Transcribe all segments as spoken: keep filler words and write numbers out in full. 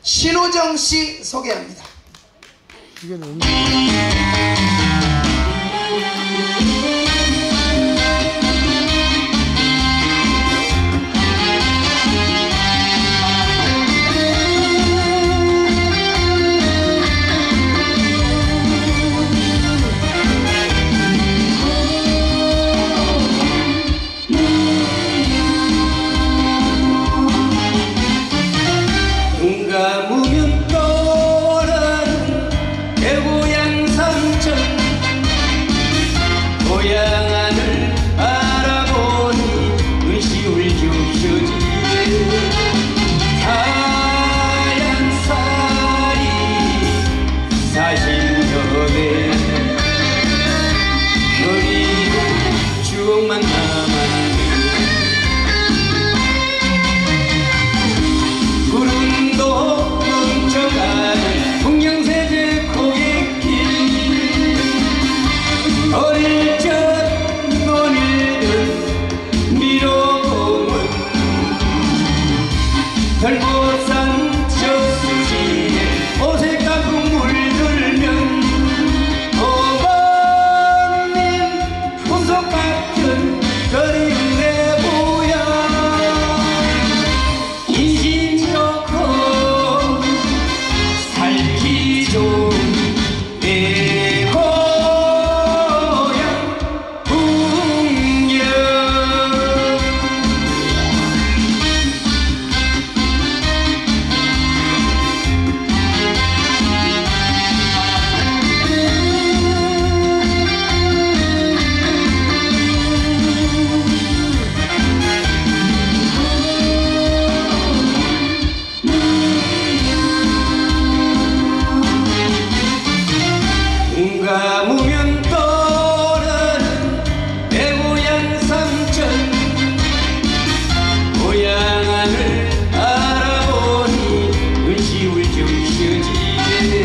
신호정 씨 소개합니다. 이게 너무... 감으면 떠오르는 내 고향 삼천 고향 하늘 바라보니 눈시울 주셔지 하얀 살이 사십여대 그리고 추억만 남았네 구름도 넘쳐가는 풍경세제 고갯길 어릴 적 논일들 미로공원 덜보산 저수지에 어색한 국물 들면 어머님 풍속 같은 그리운 내 고향 인심 좋고 살기 좋은 내 고향 풍경 감으면 떠오르는 내 고향 삼천 고향 하늘 바라보니 눈시울 주셔지네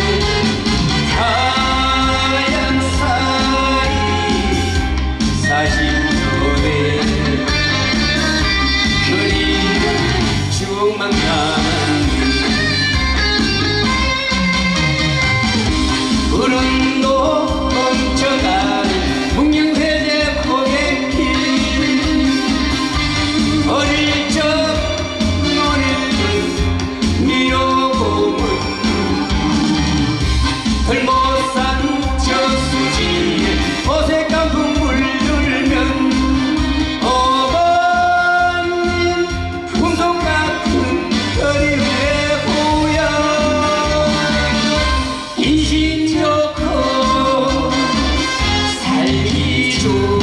하얀 살이 사십여대 그리운 추억만 남았네 구름도 넘쳐가는 풍경세제 고갯길 어릴 적 논일들 미로공원 덜모산 저수지에 어색한 국물 들면 어머님 풍속 같은 그리운 내 고향 인심 좋고 살기 좋은